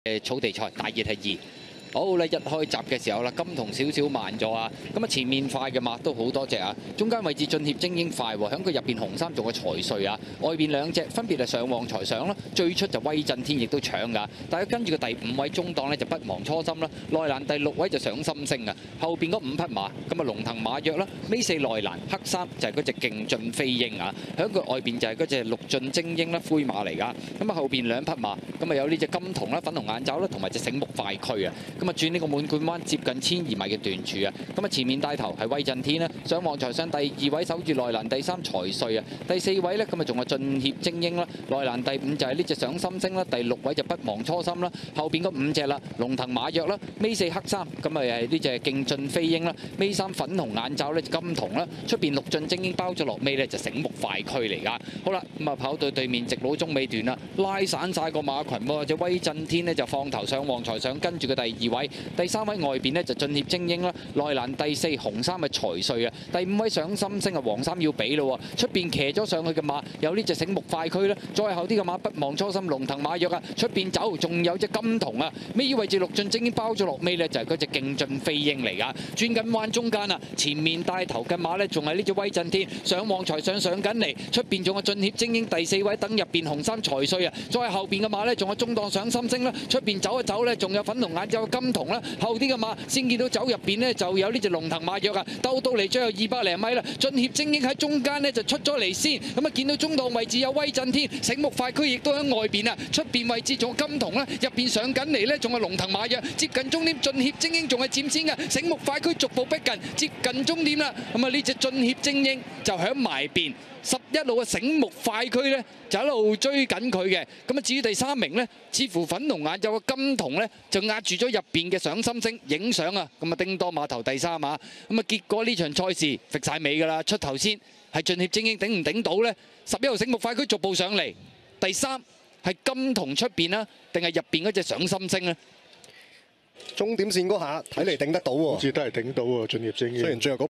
草地賽大熱係2。好啦，一開閘嘅時候啦，金銅少少慢咗啊！咁啊，前面快嘅馬都好多隻啊，中間位置進協精英快喎，喺佢入邊紅衫仲有財瑞啊，外邊兩隻分別係上旺財上啦，最出就威震天亦都搶㗎，但係跟住個第5位中檔咧就不忘初心啦，內欄第6位就上心星啊，後邊嗰5匹馬咁啊龍騰馬躍啦，尾4內欄黑衫就係嗰隻勁進飛鷹啊，喺佢外邊就係嗰隻陸進精英啦灰馬嚟㗎，咁啊後邊2匹馬咁啊有呢隻金銅啦粉紅眼罩啦同埋隻醒目快驅啊。咁啊轉呢個滿貫彎接近1200米嘅段柱啊，咁啊前面帶頭係威震天啦，上旺財上第2位守住內欄，第3財瑞啊，第4位咧咁啊仲有進協精英啦，內欄第5就係呢隻上心星啦，第6位就不忘初心啦，後邊嗰5隻啦，龍騰馬躍啦，尾4黑衫咁啊係呢隻勁進飛鷹啦，尾3粉紅眼罩咧金銅啦，出邊陸進精英包咗落尾咧就醒目快驅嚟㗎。好啦，咁啊跑到對面直路中尾段啦，拉散晒個馬群喎，隻威震天咧就放頭上旺財上，跟住個第2位。第3位外邊呢就進協精英啦，內欄第4紅衫嘅財瑞啊，第5位上心星啊黃衫要俾咯喎，出邊騎咗上去嘅馬有呢隻醒目快驅啦，再後啲嘅馬不忘初心龍騰馬躍啊，出邊走仲有隻金銅啊，尾位置陸進精英包咗落尾呢就係嗰隻勁進飛鷹嚟㗎，轉緊彎中間啊，前面帶頭嘅馬呢仲係呢隻威震天，上旺財上緊嚟，出邊仲有進協精英第4位等入邊紅衫財瑞啊，再後邊嘅馬呢仲有中檔上心星啦，出邊走一走呢仲有粉紅眼罩金銅啦。後啲嘅馬先見到走入邊呢，就有呢隻龍騰馬躍啊，鬥到嚟最後200零米啦。進協精英喺中間呢就出咗嚟先，咁啊見到中檔位置有威震天，醒目快驅亦都喺外邊啊，出邊位置仲有金銅啦，入邊上緊嚟呢仲有龍騰馬躍，接近終點進協精英仲係佔先嘅，醒目快驅逐步逼近，接近終點啦。咁啊呢隻進協精英就響埋邊。11路嘅醒目快驅呢，就一路追緊佢嘅，咁啊至於第3名呢，似乎粉紅眼有個金銅呢，就壓住咗入邊嘅上心星影相啊，咁啊叮當馬頭第3啊，咁啊結果呢場賽事揈晒尾㗎啦，出頭先係進協精英頂唔頂到呢？11路醒目快驅逐步上嚟，第3係金銅出邊啦，定係入邊嗰隻上心星呢？ 終點線嗰下睇嚟頂得到喎， 好似都係頂到喎，進協精英。 雖然最後